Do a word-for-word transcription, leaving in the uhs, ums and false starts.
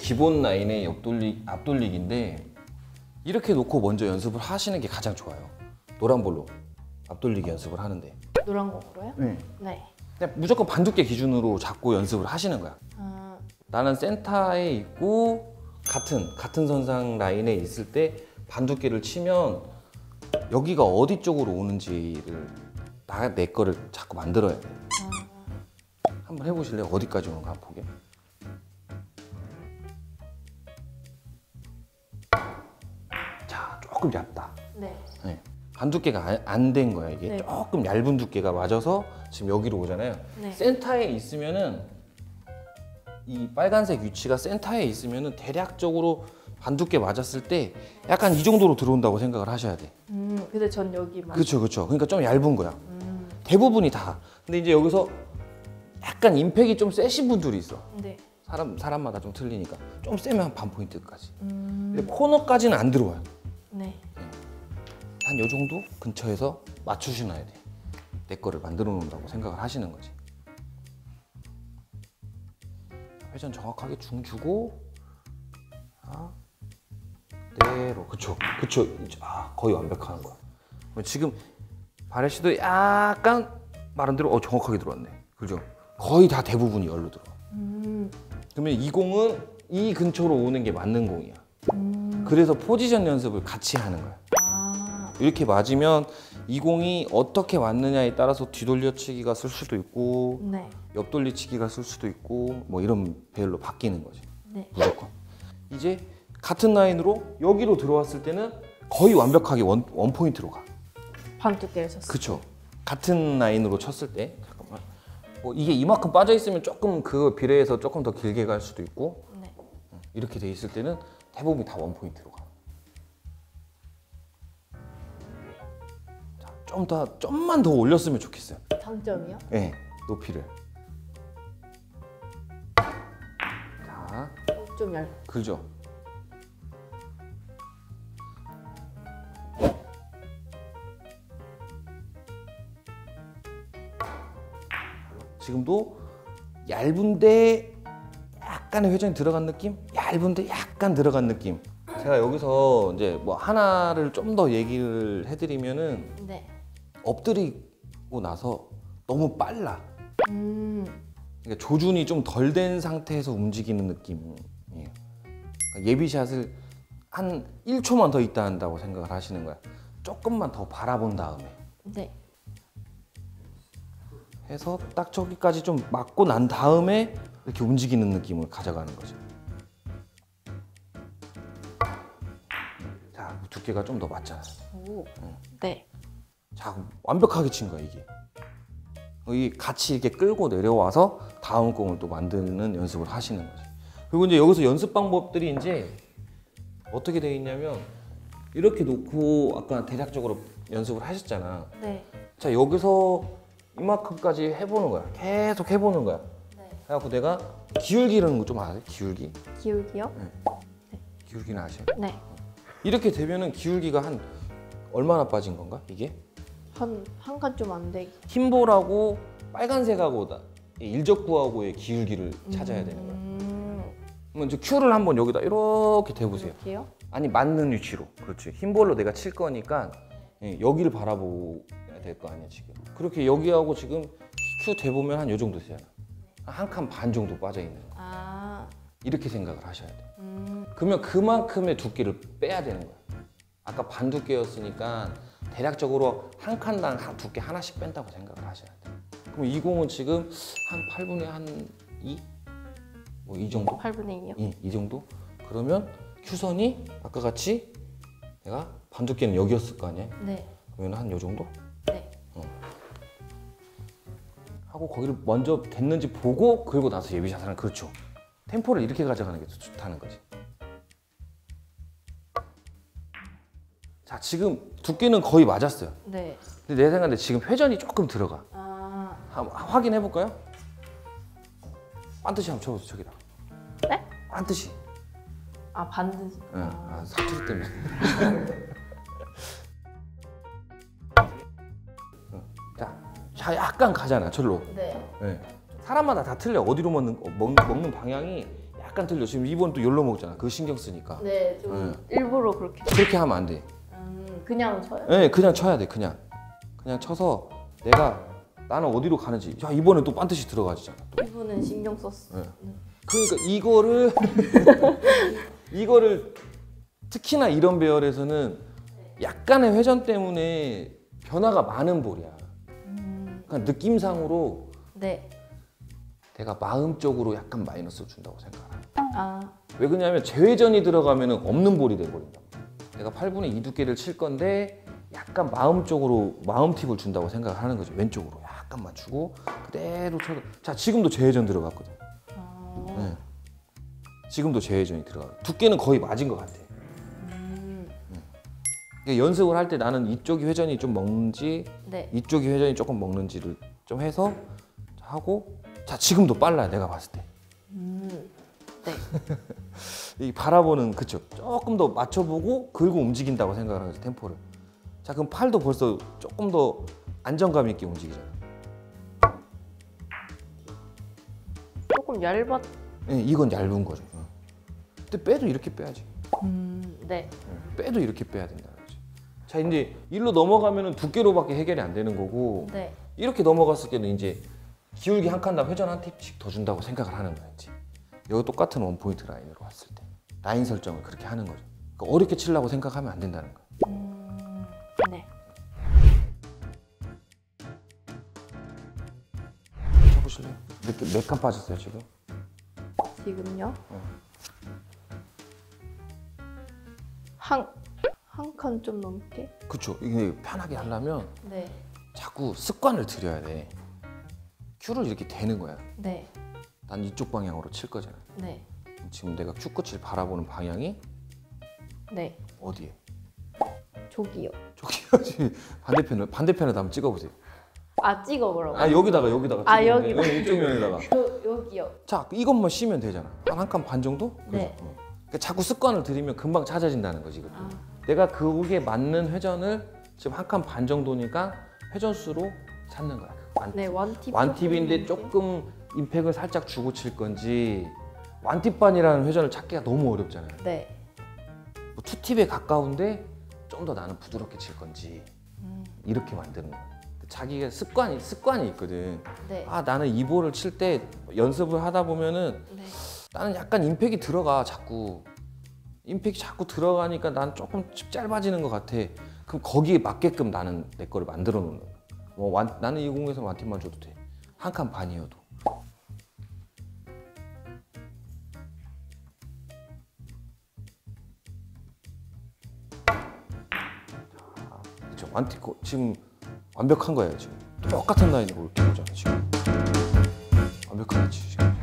기본 라인의 옆돌리, 앞돌리기인데 이렇게 놓고 먼저 연습을 하시는 게 가장 좋아요. 노란 볼로 앞돌리기 연습을 하는데. 노란 공으로요? 네. 네. 그냥 무조건 반두께 기준으로 잡고 연습을 하시는 거야. 아, 나는 센터에 있고 같은 같은 선상 라인에 있을 때 반두께를 치면 여기가 어디 쪽으로 오는지를 나, 내 거를 자꾸 만들어야 돼. 아. 한번 해보실래요? 어디까지 오는가 한번 보게. 자, 조금 얇다. 네. 네. 반두께가 안 된 거야. 이게 네. 조금 얇은 두께가 맞아서 지금 여기로 오잖아요. 네. 센터에 있으면은 이 빨간색 위치가 센터에 있으면은 대략적으로 반두께 맞았을 때 약간 이 정도로 들어온다고 생각을 하셔야 돼. 음, 근데 전 여기만. 그렇죠, 그렇죠. 그러니까 좀 얇은 거야. 음, 대부분이 다. 근데 이제 여기서 약간 임팩이 좀 세신 분들이 있어. 네. 사람 사람마다 좀 틀리니까 좀 세면 한 반 포인트까지. 음, 근데 코너까지는 안 들어와요. 네. 한 요 정도 근처에서 맞추셔야 돼. 내 거를 만들어 놓는다고 생각을 하시는 거지. 회전 정확하게 중 주고, 아, 그대로. 그쵸, 그쵸. 아, 거의 완벽한 거야. 지금 바레 씨도 약간 말한 대로 어 정확하게 들어왔네. 그죠? 거의 다 대부분이 열로 들어. 음, 그러면 이 공은 이 근처로 오는 게 맞는 공이야. 음. 그래서 포지션 연습을 같이 하는 거야. 아, 이렇게 맞으면 이 공이 어떻게 왔느냐에 따라서 뒤돌려치기가 쓸 수도 있고 네. 옆돌리치기가 쓸 수도 있고 뭐 이런 배열로 바뀌는 거지. 네. 무조건. 이제 같은 라인으로 여기로 들어왔을 때는 거의 완벽하게 원, 원 포인트로 가. 반두께를 쳤어요. 그쵸. 같은 라인으로 쳤을 때 잠깐만. 뭐 이게 이만큼 빠져 있으면 조금 그 비례해서 조금 더 길게 갈 수도 있고 네. 이렇게 돼 있을 때는 대부분 다 원 포인트로 가. 좀 더, 좀만 더 올렸으면 좋겠어요. 장점이요? 네, 높이를. 자, 좀 얇. 그죠? 지금도 얇은데 약간의 회전이 들어간 느낌? 얇은데 약간 들어간 느낌. 제가 여기서 이제 뭐 하나를 좀 더 얘기를 해드리면은 네. 엎드리고 나서 너무 빨라. 음, 그러니까 조준이 좀 덜 된 상태에서 움직이는 느낌이에요. 그러니까 예비샷을 한 일 초만 더 있다 한다고 생각을 하시는 거야. 조금만 더 바라본 다음에 네. 해서 딱 저기까지 좀 맞고 난 다음에 이렇게 움직이는 느낌을 가져가는 거죠. 자, 두께가 좀 더 맞잖아. 오. 네. 자, 완벽하게 친 거야 이게. 이 같이 이렇게 끌고 내려와서 다음 공을 또 만드는 연습을 하시는 거지. 그리고 이제 여기서 연습 방법들이 이제 어떻게 되어 있냐면 이렇게 놓고 아까 대략적으로 연습을 하셨잖아. 네. 자, 여기서 이만큼까지 해보는 거야. 계속 해보는 거야. 네. 그래갖고 내가 기울기라는 거 좀 아세요? 기울기. 기울기요? 기울기는 아세요? 네. 이렇게 되면은 기울기가 한 얼마나 빠진 건가 이게? 한, 한 칸 좀 안 되게. 흰볼하고 빨간색하고 다 일적구하고의 기울기를 찾아야 되는 거야. 음, 그러면 이제 큐를 한번 여기다 이렇게 대보세요. 이렇게요? 아니 맞는 위치로. 그렇지. 흰볼로 내가 칠 거니까 예, 여기를 바라보야 될 거 아니야 지금. 그렇게 여기하고 지금 큐 대보면 한 요 정도 되잖아. 한 칸 반 정도 빠져 있는 거. 아, 이렇게 생각을 하셔야 돼. 음, 그러면 그만큼의 두께를 빼야 되는 거야. 아까 반 두께였으니까 대략적으로 한 칸당 한 두께 하나씩 뺀다고 생각을 하셔야 돼. 그럼 이 공은 지금 한 팔분의 한 이? 뭐 이 정도? 팔분의 이요? 이, 이 정도? 그러면 큐선이 아까 같이 내가 반 두께는 여기였을 거 아니야? 네. 그러면 한 요 정도? 네. 하고 거기를 먼저 됐는지 보고 그리고 나서 예비샷을 하는. 그렇죠. 템포를 이렇게 가져가는 게 좋다는 거지. 자, 지금 두께는 거의 맞았어요. 네. 근데 내 생각에 지금 회전이 조금 들어가. 아, 한번 확인해 볼까요? 반드시 한번 쳐보세요. 저기다. 네? 반드시. 아, 반드시. 응. 아, 사투리 때문에. 응. 자, 자, 약간 가잖아. 절로. 네. 네. 사람마다 다 틀려. 어디로 먹는, 먹, 먹는 방향이 약간 틀려. 지금 이번 또 열로 먹잖아. 그거 신경 쓰니까. 네, 좀 일부러 그렇게. 그렇게 하면 안 돼. 음, 그냥 쳐요. 네, 그냥 쳐야 돼. 그냥 그냥 쳐서 내가 나는 어디로 가는지. 야, 이번엔 또 반드시 들어가지잖아. 또. 이분은 신경 썼어. 네. 그러니까 이거를 이거를 특히나 이런 배열에서는 약간의 회전 때문에 변화가 많은 볼이야. 음, 그러니까 느낌상으로 네. 내가 마음적으로 약간 마이너스를 준다고 생각해. 아, 왜 그러냐면 재회전이 들어가면 없는 볼이 돼버린다. 내가 팔 분의 이 두께를 칠 건데 약간 마음적으로 마음 팁을 준다고 생각을 하는 거지. 왼쪽으로 약간만 주고 그대로 쳐도. 자, 지금도 재회전 들어갔거든. 아, 네. 지금도 재회전이 들어가. 두께는 거의 맞은 것 같아. 음, 그러니까 연습을 할 때 나는 이쪽이 회전이 좀 먹는지 네. 이쪽이 회전이 조금 먹는지를 좀 해서 하고. 자, 지금도 빨라요. 내가 봤을 때. 음, 네. 이 바라보는 그쵸. 조금 더 맞춰보고 그리고 움직인다고 생각을 하는 거지, 템포를. 자, 그럼 팔도 벌써 조금 더 안정감 있게 움직이잖아. 조금 얇았. 예, 이건 얇은 거죠. 어. 근데 빼도 이렇게 빼야지. 음, 네. 예, 빼도 이렇게 빼야 된다는 거지. 자, 이제 일로 넘어가면은 두께로밖에 해결이 안 되는 거고 네. 이렇게 넘어갔을 때는 이제 기울기 한 칸당 회전 한 팁씩 더 준다고 생각을 하는 거였지. 여기 똑같은 원 포인트 라인으로 왔을 때 라인 설정을 그렇게 하는 거죠. 그러니까 어렵게 치려고 생각하면 안 된다는 거야. 음, 네. 쳐보실래요? 몇 칸 빠졌어요 지금? 지금요? 어. 한, 한 칸 좀 넘게? 그쵸. 이게 편하게 하려면 네. 자꾸 습관을 들여야 돼. 큐를 이렇게 대는 거야. 네. 난 이쪽 방향으로 칠 거잖아. 네. 지금 내가 큐 끝을 바라보는 방향이 네. 어디에? 저기요. 저기요. 지금 반대편을 반대편에다 한번 찍어보세요. 아, 찍어보라고. 아, 여기다가 여기다가 아, 찍으면 여기. 돼. 어, 이쪽 면에다가. 요, 여기요. 자, 이것만 쉬면 되잖아. 한 한 칸 반 정도? 네. 그죠? 어. 그러니까 자꾸 습관을 들이면 금방 찾아진다는 거지. 이것도. 아, 내가 그게 맞는 회전을 지금 한 칸 반 정도니까 회전수로 찾는 거야. 완, 네, 완팁. 완팁인데 조금 임팩을 살짝 주고 칠 건지 완팁반이라는 회전을 찾기가 너무 어렵잖아요. 네. 뭐 투팁에 가까운데 좀 더 나는 부드럽게 칠 건지 음, 이렇게 만드는 거야. 자기가 습관이 습관이 있거든. 네. 아, 나는 이 볼을 칠 때 연습을 하다 보면은 네. 나는 약간 임팩이 들어가. 자꾸 임팩이 자꾸 들어가니까 난 조금 짧아지는 것 같아. 그럼 거기에 맞게끔 나는 내 거를 만들어 놓는 거야. 뭐 완, 나는 이 공에서 완팁만 줘도 돼. 한 칸 반이어도. 그렇죠. 완팁 거- 지금 완벽한 거예요. 지금 똑같은 라인으로 이렇게 오잖아. 지금 완벽하게 치시죠.